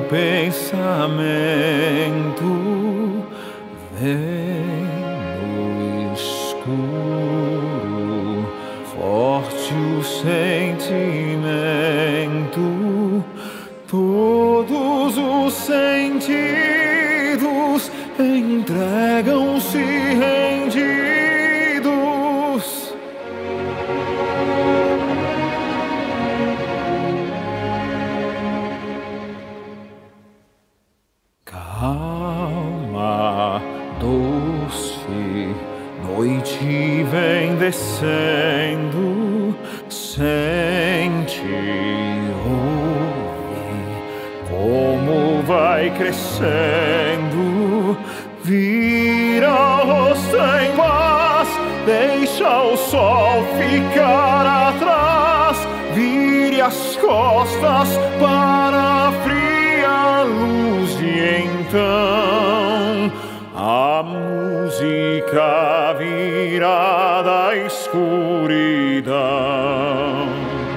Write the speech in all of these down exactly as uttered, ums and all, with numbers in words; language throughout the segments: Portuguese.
pensamento vem no escuro, forte o sentimento, todos os sentidos entregam-se rendidos. Calma, doce noite vem descendo, sente, ouve como vai crescendo, vira o rosto em paz, deixa o sol ficar atrás, vire as costas para a fria luz e então a música virá da escuridão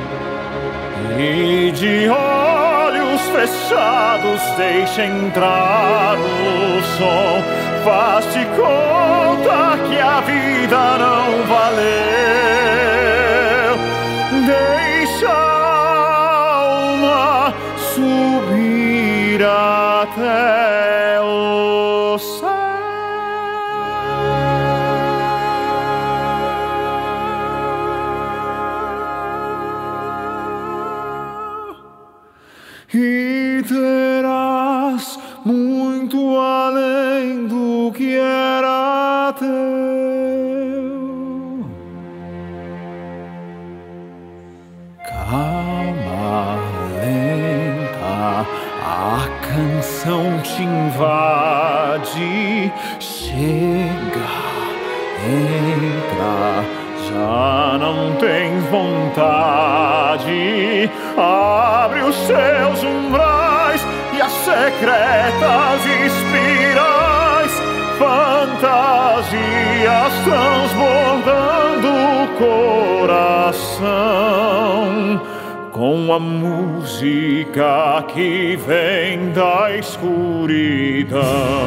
e de olhos fechados deixa entrar o som, faz de conta que a vida não valeu, deixa a alma subir até o céu. E terás muito além do que era teu. Calma, lenta, a canção te invade, chega, entra, já não tens vontade, abre os seus umbrais e as secretas espirais, fantasias transbordando o coração, com a música que vem da escuridão.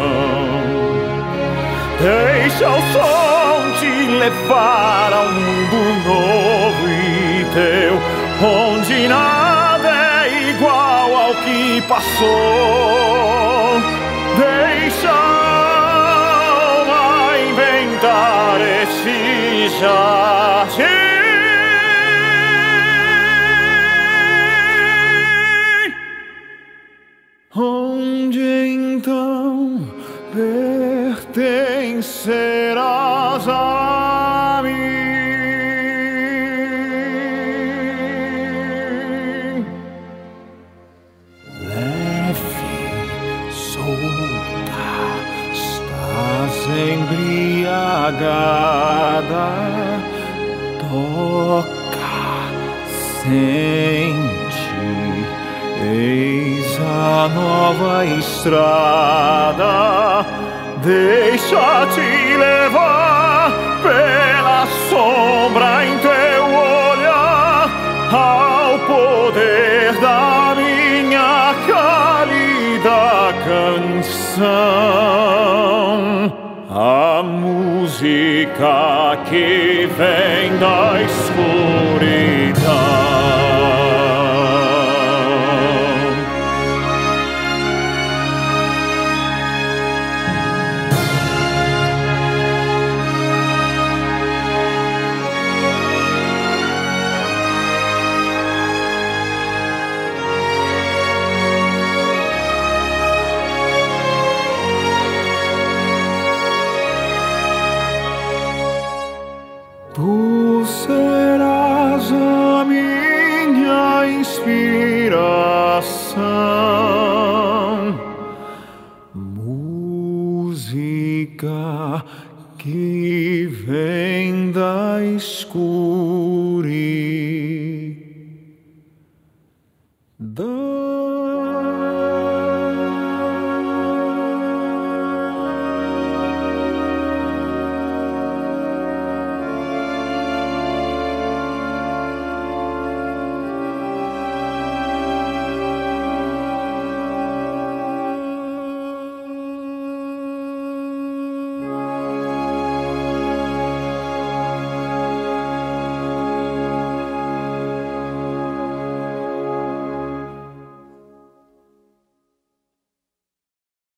Deixa o som te levar a um mundo novo e teu, onde nada é igual ao que passou. Deixa a alma inventar esse jardim, onde então pertencerás a mim. Leve, solta, estás embriagada, toca, sente, eis a nova estrada. Deixa-te levar pela sombra em teu olhar, ao poder da minha cálida canção, a música que vem da escuridão. Tu serás a minha inspiração, música que vem da escuridão.